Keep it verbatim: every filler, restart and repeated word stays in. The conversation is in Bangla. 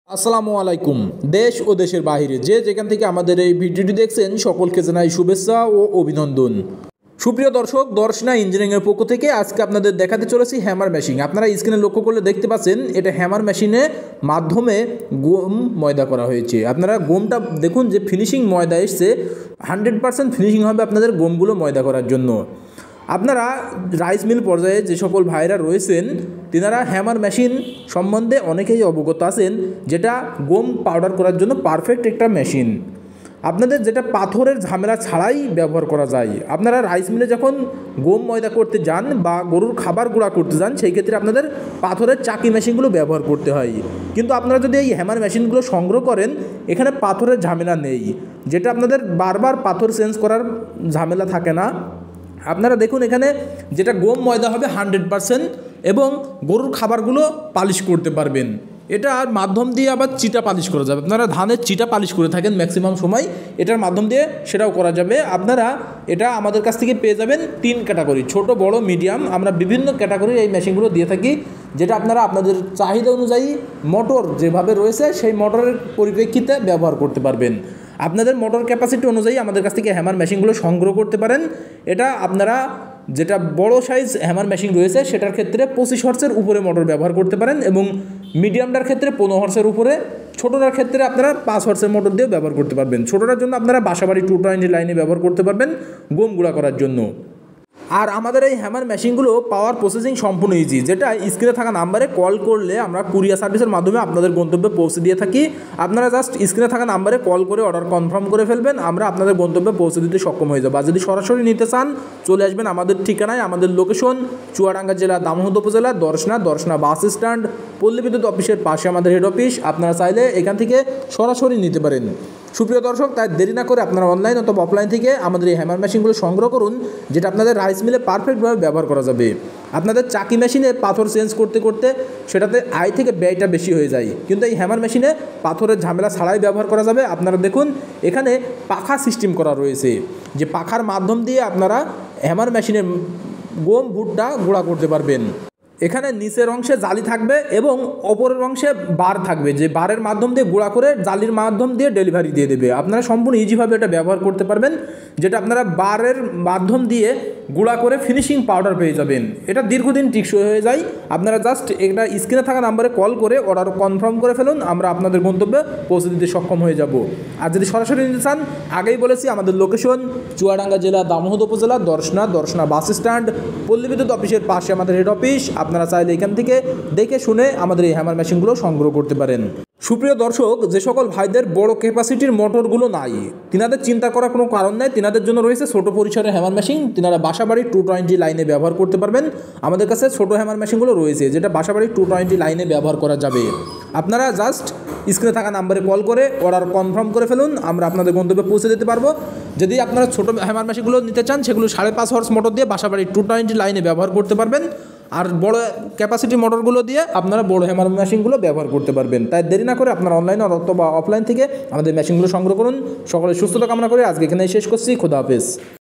আসসালামু আলাইকুম। দেশ ও দেশের বাইরে যে যেখান থেকে আমাদের এই ভিডিওটি দেখছেন সকলকে জানাই শুভেচ্ছা ও অভিনন্দন। সুপ্রিয় দর্শক, দর্শনা ইঞ্জিনিয়ারিংয়ের পক্ষ থেকে আজকে আপনাদের দেখাতে চলেছি হ্যামার মেশিন। আপনারা স্ক্রিনে লক্ষ্য করলে দেখতে পাচ্ছেন এটা হ্যামার মেশিনের মাধ্যমে গম ময়দা করা হয়েছে। আপনারা গমটা দেখুন যে ফিনিশিং ময়দা এসছে, হান্ড্রেড পার্সেন্ট ফিনিশিং হবে আপনাদের গমগুলো ময়দা করার জন্য। আপনারা রাইস মিল পর্যায়ে যে সকল ভাইরা রয়েছেন তেনারা হ্যামার মেশিন সম্বন্ধে অনেকেই অবগত আছেন, যেটা গম পাউডার করার জন্য পারফেক্ট একটা মেশিন। আপনাদের যেটা পাথরের ঝামেলা ছাড়াই ব্যবহার করা যায়। আপনারা রাইস মিলে যখন গম ময়দা করতে যান বা গরুর খাবার গুঁড়া করতে যান, সেই ক্ষেত্রে আপনাদের পাথরের চাকি মেশিনগুলো ব্যবহার করতে হয়। কিন্তু আপনারা যদি এই হ্যামার মেশিনগুলো সংগ্রহ করেন, এখানে পাথরের ঝামেলা নেই, যেটা আপনাদের বারবার পাথর চেঞ্জ করার ঝামেলা থাকে না। আপনারা দেখুন এখানে যেটা গম ময়দা হবে হান্ড্রেড পারসেন্ট, এবং গরুর খাবারগুলো পালিশ করতে পারবেন। এটার মাধ্যম দিয়ে আবার চিটা পালিশ করা যাবে। আপনারা ধানের চিটা পালিশ করে থাকেন ম্যাক্সিমাম সময়, এটার মাধ্যম দিয়ে সেটাও করা যাবে। আপনারা এটা আমাদের কাছ থেকে পেয়ে যাবেন তিন ক্যাটাগরি, ছোট, বড়, মিডিয়াম। আমরা বিভিন্ন ক্যাটাগরির এই মেশিনগুলো দিয়ে থাকি, যেটা আপনারা আপনাদের চাহিদা অনুযায়ী মোটর যেভাবে রয়েছে সেই মোটরের পরিপ্রেক্ষিতে ব্যবহার করতে পারবেন। আপনাদের মোটর ক্যাপাসিটি অনুযায়ী আমাদের কাছ থেকে হ্যামার মেশিনগুলো সংগ্রহ করতে পারেন। এটা আপনারা যেটা বড় সাইজ হ্যামার মেশিন রয়েছে সেটার ক্ষেত্রে পঁচিশ হর্সের উপরে মোটর ব্যবহার করতে পারেন, এবং মিডিয়ামটার ক্ষেত্রে পনেরো হর্সের উপরে, ছোটোটার ক্ষেত্রে আপনারা পাঁচ হর্সের মোটর দিয়েও ব্যবহার করতে পারবেন। ছোটোটার জন্য আপনারা বাসাবাড়ি টু টোয়েন্টি লাইনে ব্যবহার করতে পারবেন গম গুঁড়া করার জন্য। আর আমাদের এই হ্যামার মেশিনগুলো পাওয়ার প্রসেসিং সম্পূর্ণ ইজি, যেটা স্ক্রিনে থাকা নাম্বারে কল করলে আমরা কুরিয়ার সার্ভিসের মাধ্যমে আপনাদের গন্তব্যে পৌঁছে দিয়ে থাকি। আপনারা জাস্ট স্ক্রিনে থাকা নাম্বারে কল করে অর্ডার কনফার্ম করে ফেলবেন, আমরা আপনাদের গন্তব্যে পৌঁছে দিতে সক্ষম হয়ে যাবো। আর যদি সরাসরি নিতে চান, চলে আসবেন আমাদের ঠিকানায়। আমাদের লোকেশন চুয়াডাঙ্গা জেলা, দামোহদ উপজেলা, দর্শনা দর্শনা বাস স্ট্যান্ড, পল্লী বিদ্যুৎ অফিসের পাশে আমাদের হেড অফিস। আপনারা চাইলে এখান থেকে সরাসরি নিতে পারেন। সুপ্রিয় দর্শক, তাই দেরি না করে আপনারা অনলাইন অথবা অফলাইন থেকে আমাদের এই হ্যামার মেশিনগুলো সংগ্রহ করুন, যেটা আপনাদের রাইস মিলে পারফেক্টভাবে ব্যবহার করা যাবে। আপনাদের চাকি মেশিনে পাথর চেঞ্জ করতে করতে সেটাতে আয় থেকে ব্যয়টা বেশি হয়ে যায়, কিন্তু এই হ্যামার মেশিনে পাথরের ঝামেলা ছাড়াই ব্যবহার করা যাবে। আপনারা দেখুন এখানে পাখা সিস্টেম করা রয়েছে, যে পাখার মাধ্যম দিয়ে আপনারা হ্যামার মেশিনের গম ভুট্টা গুঁড়া করতে পারবেন। এখানে নিচের অংশে জালি থাকবে এবং ওপরের অংশে বার থাকবে, যে বারের মাধ্যম দিয়ে গুঁড়া করে জালির মাধ্যম দিয়ে ডেলিভারি দিয়ে দেবে। আপনারা সম্পূর্ণ ইজিভাবে এটা ব্যবহার করতে পারবেন, যেটা আপনারা বারের মাধ্যম দিয়ে গুঁড়া করে ফিনিশিং পাউডার পেয়ে যাবেন। এটা দীর্ঘদিন টিকসই হয়ে যায়। আপনারা জাস্ট এটা স্ক্রিনে থাকা নাম্বারে কল করে অর্ডার কনফার্ম করে ফেলুন, আমরা আপনাদের গন্তব্যে পৌঁছে দিতে সক্ষম হয়ে যাব। আর যদি সরাসরি নিতে চান, আগেই বলেছি আমাদের লোকেশন চুয়াডাঙ্গা জেলা, দামোহদ উপজেলা, দর্শনা দর্শনা বাস স্ট্যান্ড, পল্লী বিদ্যুৎ অফিসের পাশে আমাদের হেড অফিস। আপনারা চাইলে এখান থেকে দেখে শুনে আমাদের এই হ্যামার মেশিনগুলো সংগ্রহ করতে পারেন। সুপ্রিয় দর্শক, যে সকল ভাইদের বড় ক্যাপাসিটির মোটরগুলো নাই, তিনাদের চিন্তা করার কোনো কারণ নেই। তিনাদের জন্য রয়েছে ছোট পরিসরের হ্যামার মেশিন। তিনারা বাসাবাড়ি টু টোয়েন্টি লাইনে ব্যবহার করতে পারবেন। আমাদের কাছে ছোট হ্যামার মেশিনগুলো রয়েছে, যেটা বাসাবাড়ি টু টোয়েন্টি লাইনে ব্যবহার করা যাবে। আপনারা জাস্ট স্ক্রিনে থাকা নাম্বারে কল করে অর্ডার কনফার্ম করে ফেলুন, আমরা আপনাদের গন্তব্যে পৌঁছে দিতে পারবো। যদি আপনারা ছোট হ্যামার মেশিনগুলো নিতে চান, সেগুলো সাড়ে পাঁচ হর্স মোটর দিয়ে বাসাবাড়ি টু টোয়েন্টি লাইনে ব্যবহার করতে পারবেন। আর বড় ক্যাপাসিটি মোটরগুলো দিয়ে আপনারা বড় হ্যামার মেশিনগুলো ব্যবহার করতে পারবেন। তাই দেরি না করে আপনারা অনলাইনে অথবা অফলাইন থেকে আমাদের মেশিনগুলো সংগ্রহ করুন। সকলের সুস্থতা কামনা করে আজকে এখানেই শেষ করছি। খোদা হাফেজ।